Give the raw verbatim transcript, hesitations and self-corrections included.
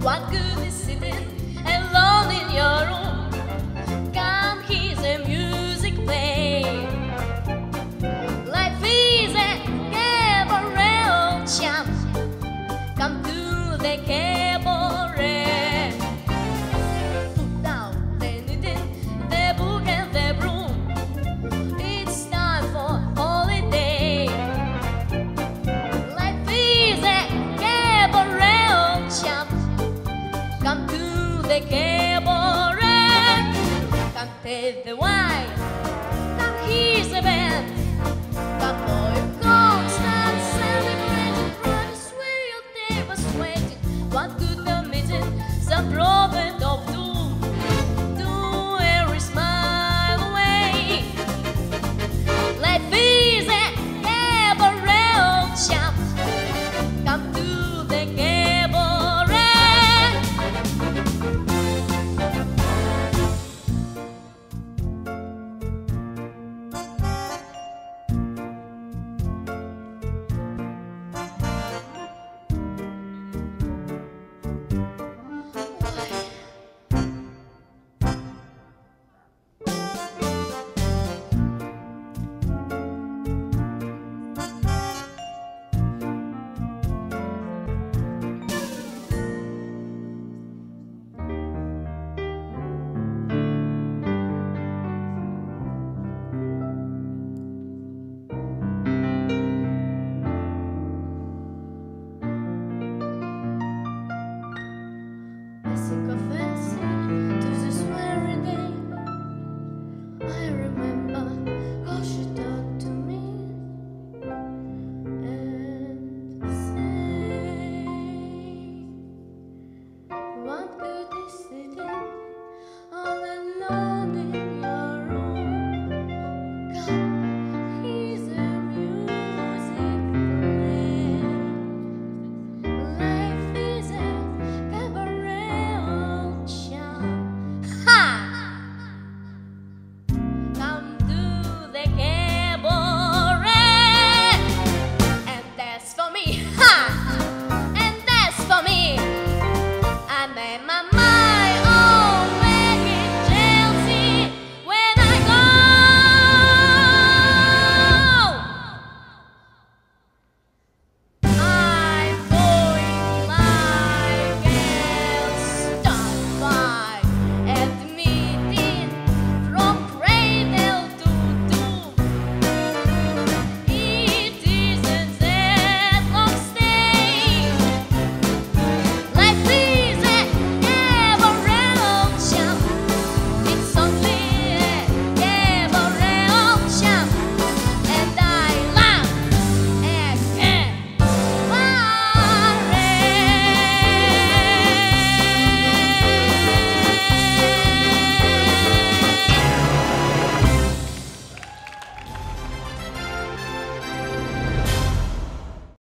What good is sitting alone in your room? Come hear the music play. Life is a cabaret, old chum. Come to the cabaret. Put down the knitting, the book and the broom. It's time for holiday. Life is a cabaret, old chum. Come to the cabaret. Come take the wine. Come hear the band. Come for your constant celebration. Brothers, where your day was waiting. What good the meeting? The prophet of doom. Do every smile away. Life is a cabaret, old chap. Come to the cabaret. I think of